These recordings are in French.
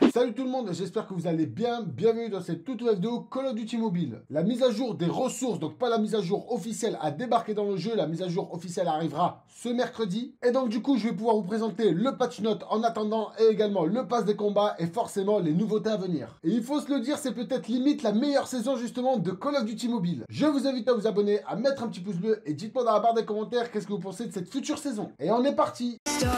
Salut tout le monde, j'espère que vous allez bien. Bienvenue dans cette toute nouvelle vidéo Call of Duty Mobile. La mise à jour des ressources, donc pas la mise à jour officielle, a débarqué dans le jeu. La mise à jour officielle arrivera ce mercredi. Et donc du coup, je vais pouvoir vous présenter le patch note en attendant et également le pass des combats et forcément les nouveautés à venir. Et il faut se le dire, c'est peut-être limite la meilleure saison justement de Call of Duty Mobile. Je vous invite à vous abonner, à mettre un petit pouce bleu et dites-moi dans la barre des commentaires qu'est-ce que vous pensez de cette future saison. Et on est parti.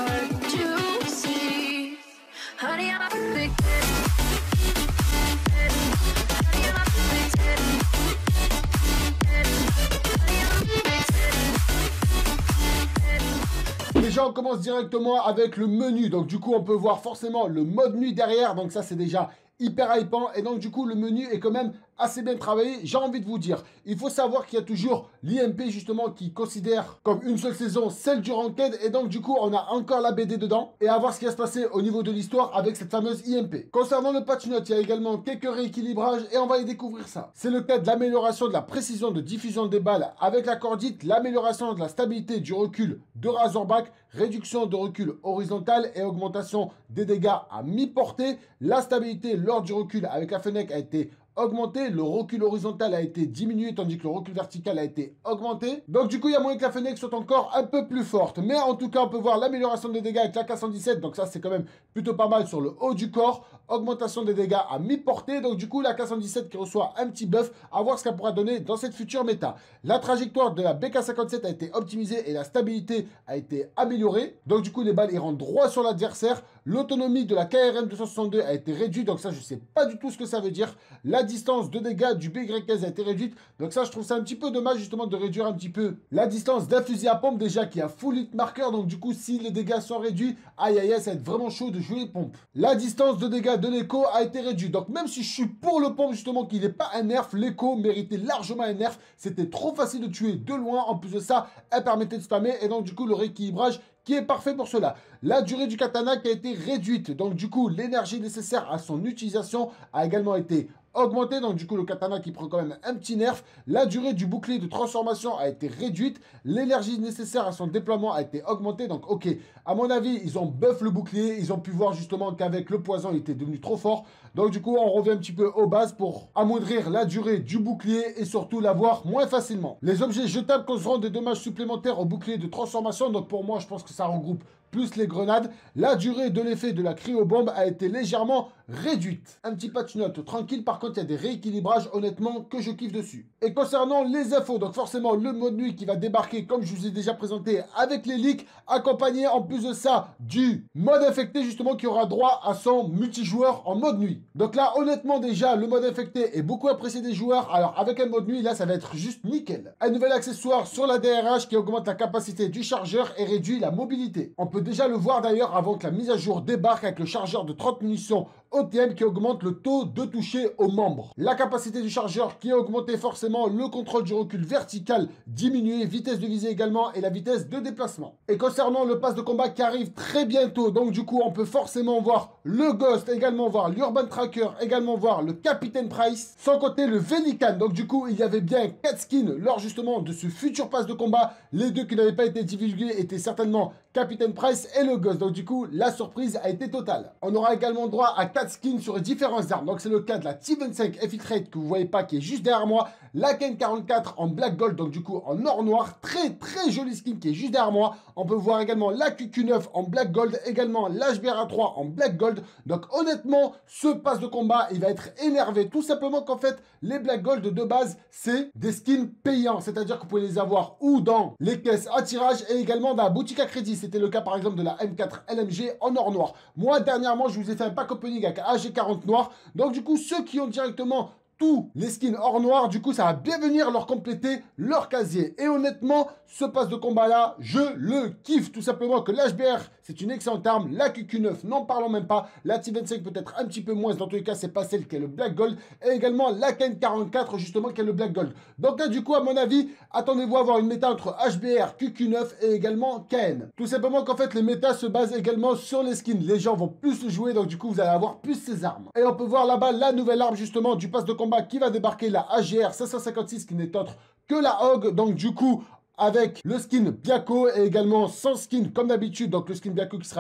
Déjà, on commence directement avec le menu. Donc, du coup, on peut voir forcément le mode nuit derrière. Donc, ça, c'est déjà hyper hypant. Et donc, du coup, le menu est quand même assez bien travaillé. J'ai envie de vous dire, il faut savoir qu'il y a toujours l'IMP, justement, qui considère comme une seule saison celle du Ranked. Et donc, du coup, on a encore la BD dedans. Et à voir ce qui va se passer au niveau de l'histoire avec cette fameuse IMP. Concernant le patch note, il y a également quelques rééquilibrages et on va y découvrir ça. C'est le cas de l'amélioration de la précision de diffusion des balles avec la cordite, l'amélioration de la stabilité du recul de Razorback, réduction de recul horizontal et augmentation des dégâts à mi-portée. La stabilité lors du recul avec la Fennec a été augmenté, le recul horizontal a été diminué tandis que le recul vertical a été augmenté. Donc du coup il y a moyen que la Fennec soit encore un peu plus forte. Mais en tout cas on peut voir l'amélioration des dégâts avec la K117. Donc ça c'est quand même plutôt pas mal sur le haut du corps. Augmentation des dégâts à mi-portée. Donc du coup la K117 qui reçoit un petit buff. À voir ce qu'elle pourra donner dans cette future méta. La trajectoire de la BK57 a été optimisée et la stabilité a été améliorée. Donc du coup les balles ils rentrent droit sur l'adversaire. L'autonomie de la KRM 262 a été réduite. Donc ça je sais pas du tout ce que ça veut dire. La distance de dégâts du BY15 a été réduite. Donc ça, je trouve ça un petit peu dommage justement de réduire un petit peu la distance d'un fusil à pompe déjà qui a full hit marker. Donc du coup, si les dégâts sont réduits, aïe aïe aïe, ça va être vraiment chaud de jouer les pompes. La distance de dégâts de l'écho a été réduite. Donc même si je suis pour le pompe justement qui n'est pas un nerf, l'écho méritait largement un nerf. C'était trop facile de tuer de loin. En plus de ça, elle permettait de spammer et donc du coup le rééquilibrage qui est parfait pour cela. La durée du katana qui a été réduite. Donc du coup, l'énergie nécessaire à son utilisation a également été augmenté, donc du coup le katana qui prend quand même un petit nerf. La durée du bouclier de transformation a été réduite, l'énergie nécessaire à son déploiement a été augmentée. Donc ok, à mon avis ils ont buff le bouclier, ils ont pu voir justement qu'avec le poison il était devenu trop fort. Donc du coup on revient un petit peu aux bases pour amoindrir la durée du bouclier et surtout l'avoir moins facilement. Les objets jetables causeront des dommages supplémentaires au bouclier de transformation. Donc pour moi je pense que ça regroupe plus les grenades. La durée de l'effet de la cryobombe a été légèrement réduite. Un petit patch note tranquille, par contre il y a des rééquilibrages honnêtement que je kiffe dessus. Et concernant les infos, donc forcément le mode nuit qui va débarquer comme je vous ai déjà présenté avec les leaks, accompagné en plus de ça du mode infecté justement qui aura droit à son multijoueur en mode nuit. Donc là honnêtement déjà le mode infecté est beaucoup apprécié des joueurs, alors avec un mode nuit là ça va être juste nickel. Un nouvel accessoire sur la DRH qui augmente la capacité du chargeur et réduit la mobilité. On peut déjà le voir d'ailleurs avant que la mise à jour débarque avec le chargeur de 30 munitions OTM qui augmente le taux de toucher aux membres. La capacité du chargeur qui a augmenté forcément, le contrôle du recul vertical diminué, vitesse de visée également et la vitesse de déplacement. Et concernant le pass de combat qui arrive très bientôt, donc du coup on peut forcément voir le Ghost, également voir l'Urban Tracker, également voir le Captain Price, sans compter le Velikan. Donc du coup il y avait bien 4 skins lors justement de ce futur pass de combat. Les deux qui n'avaient pas été divulgués étaient certainement Captain Price et le Ghost. Donc du coup la surprise a été totale. On aura également droit à 4 skins sur les différentes armes. Donc c'est le cas de la T25 Infiltrate que vous voyez pas qui est juste derrière moi, la Ken 44 en black gold, donc du coup en or noir, très jolie skin qui est juste derrière moi. On peut voir également la QQ9 en black gold, également l'HBRA3 en black gold. Donc honnêtement ce pass de combat il va être énervé tout simplement qu'en fait les black gold de base c'est des skins payants, c'est à dire que vous pouvez les avoir ou dans les caisses à tirage et également dans la boutique à crédit. C'était le cas par exemple de la M4 LMG en or noir. Moi dernièrement je vous ai fait un pack opening avec AG40 noir, donc du coup ceux qui ont directement tous les skins hors noir, du coup ça va bien venir leur compléter leur casier. Et honnêtement, ce pass de combat là, je le kiffe tout simplement que l'HBR c'est une excellente arme, la QQ9 n'en parlons même pas, la T25 peut-être un petit peu moins, dans tous les cas c'est pas celle qui est le Black Gold, et également la Ken 44 justement qui est le Black Gold. Donc là du coup à mon avis, attendez-vous à avoir une méta entre HBR, QQ9 et également KN. Tout simplement qu'en fait les métas se basent également sur les skins, les gens vont plus le jouer, donc du coup vous allez avoir plus ces armes. Et on peut voir là-bas la nouvelle arme justement du pass de combat qui va débarquer, la AGR 556 qui n'est autre que la Hog, donc du coup avec le skin Biako et également sans skin comme d'habitude, donc le skin Biako qui sera là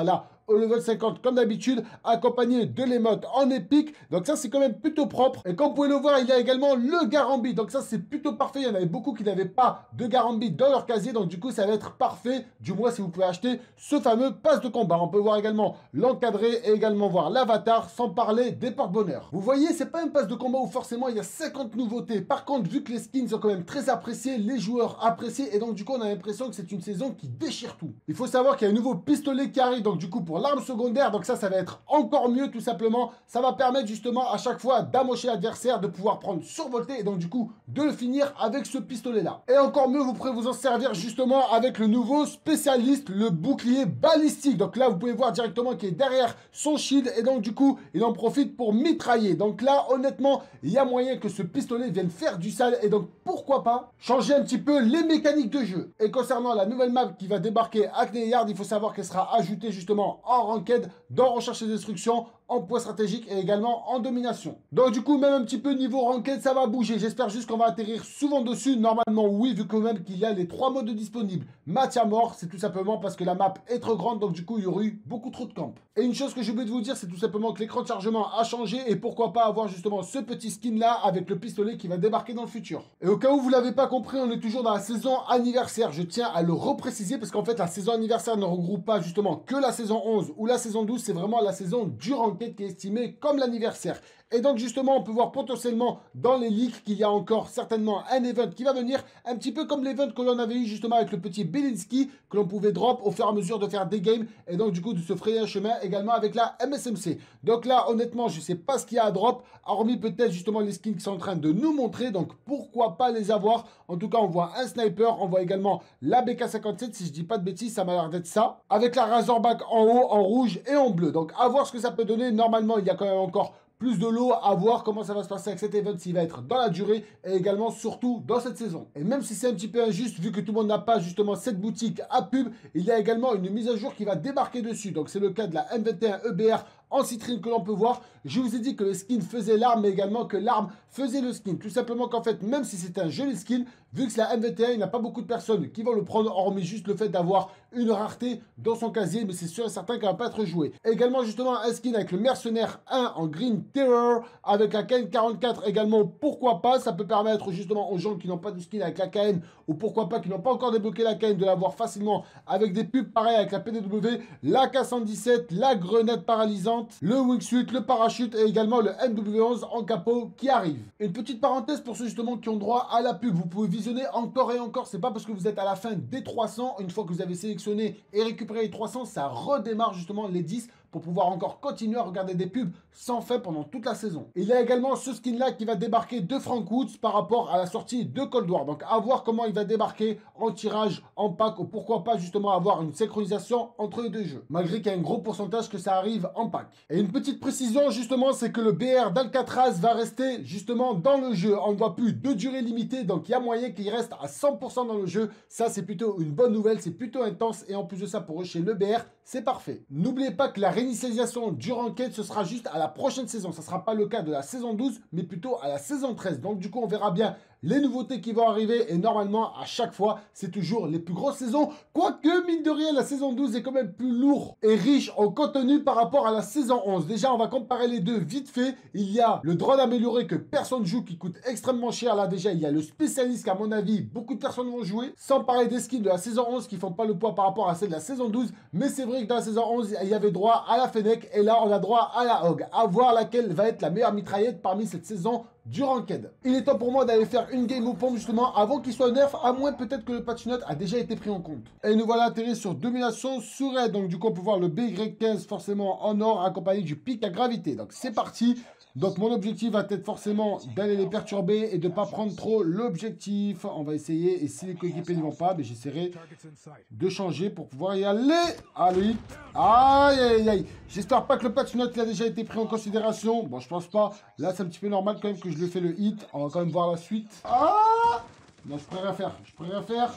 au level 50 comme d'habitude, accompagné de l'émote en épique. Donc ça, c'est quand même plutôt propre. Et comme vous pouvez le voir, il y a également le Garambit. Donc ça, c'est plutôt parfait. Il y en avait beaucoup qui n'avaient pas de Garambit dans leur casier. Donc du coup, ça va être parfait. Du moins, si vous pouvez acheter ce fameux pass de combat. On peut voir également l'encadré et également voir l'avatar, sans parler des porte-bonheur. Vous voyez, c'est pas un pass de combat où forcément il y a 50 nouveautés. Par contre, vu que les skins sont quand même très appréciés, les joueurs apprécient. Et donc du coup, on a l'impression que c'est une saison qui déchire tout. Il faut savoir qu'il y a un nouveau pistolet qui arrive. Donc du coup, pour l'arme secondaire. Donc ça va être encore mieux tout simplement. Ça va permettre justement à chaque fois d'amocher l'adversaire, de pouvoir prendre survolté et donc du coup de le finir avec ce pistolet là. Et encore mieux, vous pourrez vous en servir justement avec le nouveau spécialiste, le bouclier balistique. Donc là, vous pouvez voir directement qu'il est derrière son shield et donc du coup, il en profite pour mitrailler. Donc là, honnêtement, il y a moyen que ce pistolet vienne faire du sale et donc pourquoi pas changer un petit peu les mécaniques de jeu. Et concernant la nouvelle map qui va débarquer à Kneyard, il faut savoir qu'elle sera ajoutée justement en ranked, dans recherche et destruction, en poids stratégique et également en domination. Donc du coup, même un petit peu niveau ranked, ça va bouger. J'espère juste qu'on va atterrir souvent dessus. Normalement, oui, vu quand même qu'il y a les 3 modes disponibles. Match à mort, c'est tout simplement parce que la map est trop grande, donc du coup, il y aurait eu beaucoup trop de camps. Et une chose que j'ai oublié de vous dire, c'est tout simplement que l'écran de chargement a changé et pourquoi pas avoir justement ce petit skin là avec le pistolet qui va débarquer dans le futur. Et au cas où vous l'avez pas compris, on est toujours dans la saison anniversaire. Je tiens à le repréciser parce qu'en fait, la saison anniversaire ne regroupe pas justement que la saison 11 ou la saison 12, c'est vraiment la saison du ranked qui est estimée comme l'anniversaire. Et donc justement, on peut voir potentiellement dans les leaks qu'il y a encore certainement un event qui va venir, un petit peu comme l'event que l'on avait eu justement avec le petit Belinsky, que l'on pouvait drop au fur et à mesure de faire des games, et donc du coup de se frayer un chemin également avec la MSMC. Donc là, honnêtement, je ne sais pas ce qu'il y a à drop, hormis peut-être justement les skins qui sont en train de nous montrer, donc pourquoi pas les avoir. En tout cas, on voit un sniper, on voit également la BK57, si je dis pas de bêtises, ça m'a l'air d'être ça, avec la Razorback en haut, en rouge et en bleu. Donc à voir ce que ça peut donner. Normalement, il y a quand même encore plus de lot, à voir comment ça va se passer avec cet event, s'il va être dans la durée et également surtout dans cette saison. Et même si c'est un petit peu injuste, vu que tout le monde n'a pas justement cette boutique à pub, il y a également une mise à jour qui va débarquer dessus. Donc c'est le cas de la M21 EBR en citrine que l'on peut voir. Je vous ai dit que le skin faisait l'arme, mais également que l'arme faisait le skin. Tout simplement qu'en fait, même si c'est un joli skin, vu que c'est la M21, il n'y a pas beaucoup de personnes qui vont le prendre, hormis juste le fait d'avoir une rareté dans son casier, mais c'est sûr et certain qu'elle ne va pas être jouée. Également justement un skin avec le mercenaire 1 en Green Terror, avec la KN44 également, pourquoi pas, ça peut permettre justement aux gens qui n'ont pas de skin avec la KN, ou pourquoi pas qui n'ont pas encore débloqué la KN, de l'avoir facilement avec des pubs pareils avec la PDW, la K117, la grenade paralysante, le wingsuit, le parachute et également le MW11 en capot qui arrive. Une petite parenthèse pour ceux justement qui ont droit à la pub, vous pouvez visionner encore et encore, c'est pas parce que vous êtes à la fin des 300, une fois que vous avez sélectionné et récupéré les 300, ça redémarre justement les 10 pour pouvoir encore continuer à regarder des pubs sans fin pendant toute la saison. Il y a également ce skin là qui va débarquer de Frank Woods par rapport à la sortie de Cold War. Donc à voir comment il va débarquer en tirage, en pack, ou pourquoi pas justement avoir une synchronisation entre les deux jeux. Malgré qu'il y a un gros pourcentage que ça arrive en pack. Et une petite précision justement, c'est que le BR d'Alcatraz va rester justement dans le jeu. On ne voit plus de durée limitée, donc il y a moyen qu'il reste à 100% dans le jeu. Ça c'est plutôt une bonne nouvelle, c'est plutôt intense et en plus de ça pour eux chez le BR, c'est parfait. N'oubliez pas que la réinitialisation du ranked, ce sera juste à la prochaine saison. Ça ne sera pas le cas de la saison 12, mais plutôt à la saison 13. Donc du coup, on verra bien les nouveautés qui vont arriver. Et normalement, à chaque fois, c'est toujours les plus grosses saisons. Quoique, mine de rien, la saison 12 est quand même plus lourde et riche en contenu par rapport à la saison 11. Déjà, on va comparer les deux vite fait. Il y a le drone amélioré que personne joue, qui coûte extrêmement cher. Là, déjà, il y a le spécialiste qu'à mon avis, beaucoup de personnes vont jouer. Sans parler des skins de la saison 11 qui font pas le poids par rapport à celle de la saison 12. Mais c'est vrai que dans la saison 11, il y avait droit à la Fennec. Et là, on a droit à la Hog. À voir laquelle va être la meilleure mitraillette parmi cette saison du ranked. Il est temps pour moi d'aller faire une game au pompe justement avant qu'il soit nerf, à moins peut-être que le patch note a déjà été pris en compte. Et nous voilà atterris sur domination sous raid. Donc du coup on peut voir le BY15 forcément en or accompagné du pic à gravité. Donc c'est parti. Donc mon objectif va être forcément d'aller les perturber et de ne pas prendre trop l'objectif. On va essayer, et si les coéquipiers n'y vont pas, ben j'essaierai de changer pour pouvoir y aller. Allez. Aïe aïe aïe. J'espère pas que le patch note il a déjà été pris en considération. Bon, je pense pas. Là c'est un petit peu normal quand même que je lui ai fait le hit. On va quand même voir la suite. Ah non, je pourrais rien faire. Je pourrais rien faire.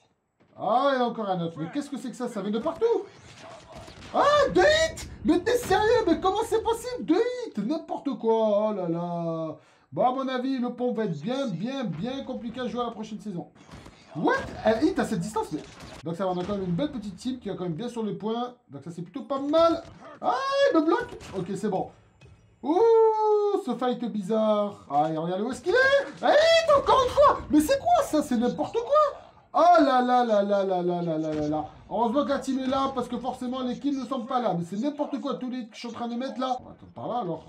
Ah, il y a encore un autre. Mais qu'est-ce que c'est que ça? Ça vient de partout. Ah, 2 hits. Mais t'es sérieux? Mais comment c'est possible? 2 hits. N'importe quoi. Oh là là. Bon, à mon avis, le pont va être bien compliqué à jouer à la prochaine saison. What? Elle hit à cette distance, mais... Donc ça va, on a quand même une belle petite team qui est quand même bien sur le point. Donc ça, c'est plutôt pas mal. Ah, il me bloque. Ok, c'est bon. Ouh, ce fight bizarre. Ah, et regardez où est-ce qu'il est. Ah, hit encore une fois. Mais c'est quoi ça? C'est n'importe quoi. Oh là là là là là là là là là là. Heureusement que la team est là, parce que forcément, les kills ne sont pas là. Mais c'est n'importe quoi, tous les hits que je suis en train de mettre là. On va attendre par là, alors.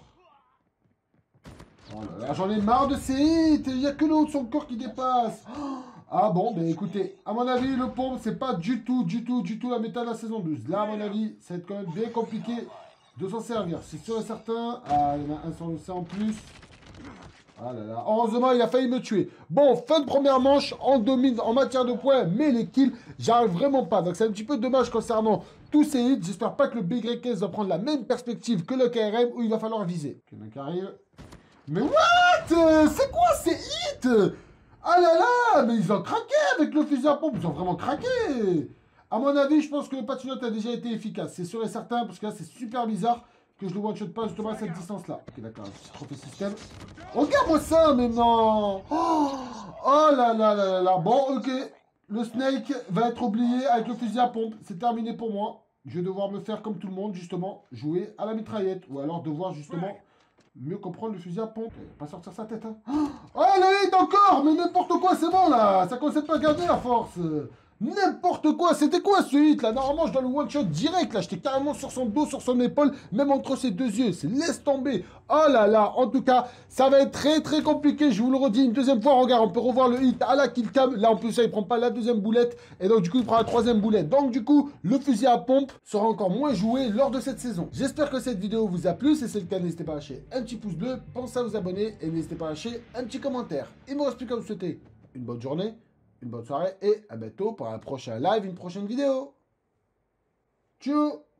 Oh là là, j'en ai marre de ces hits. Il n'y a que le haut de son corps qui dépasse. Ah bon, ben écoutez, à mon avis, le pompe, c'est pas du tout la méta de la saison 12. Là, à mon avis, ça va être quand même bien compliqué de s'en servir. C'est sûr et certain. Ah, il y en a un sur le C en plus. Ah là là. Heureusement, il a failli me tuer. Bon, fin de première manche, on domine en matière de points, mais les kills, j'arrive vraiment pas. Donc c'est un petit peu dommage concernant tous ces hits. J'espère pas que le BY15 va prendre la même perspective que le KRM où il va falloir viser. Ok, donc arrive. Mais what? C'est quoi ces hits? Ah là là, mais ils ont craqué avec le fusil à pompe, ils ont vraiment craqué. À mon avis, je pense que le patinote a déjà été efficace, c'est sûr et certain, parce que là, c'est super bizarre que je le one-shot pas justement à cette distance-là. Ok, d'accord, trophée système. Regarde-moi ça, mais non. Oh là là là là là. Bon, ok, le Snake va être oublié avec le fusil à pompe, c'est terminé pour moi. Je vais devoir me faire comme tout le monde, justement, jouer à la mitraillette, ou alors devoir justement... mieux comprendre le fusil à pompe. Pas sortir sa tête, hein. Oh, le hit encore. Mais n'importe quoi, c'est bon, là. Ça commence pas à garder la force. N'importe quoi. C'était quoi, ce hit, là? Normalement, je dois le one-shot direct, là. J'étais carrément sur son dos, sur son épaule, même entre ses deux yeux. C'est laisse tomber. Oh là là. En tout cas, ça va être très compliqué. Je vous le redis une deuxième fois. Regarde, on peut revoir le hit à la killcam. Là, en plus, ça, il prend pas la deuxième boulette. Et donc, du coup, il prend la troisième boulette. Donc, du coup, le fusil à pompe sera encore moins joué lors de cette saison. J'espère que cette vidéo vous a plu. Si c'est le cas, n'hésitez pas à lâcher un petit pouce bleu. Pensez à vous abonner et n'hésitez pas à lâcher un petit commentaire. Il me reste plus qu'à vous souhaiter une bonne journée, une bonne soirée et à bientôt pour un prochain live, une prochaine vidéo. Ciao.